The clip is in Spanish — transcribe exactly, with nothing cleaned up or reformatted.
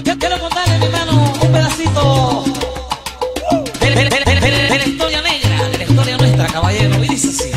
quiero contarle, mi hermano, un pedacito de, de, de, de, de, de la historia negra, de la historia nuestra, caballero. Y dice así.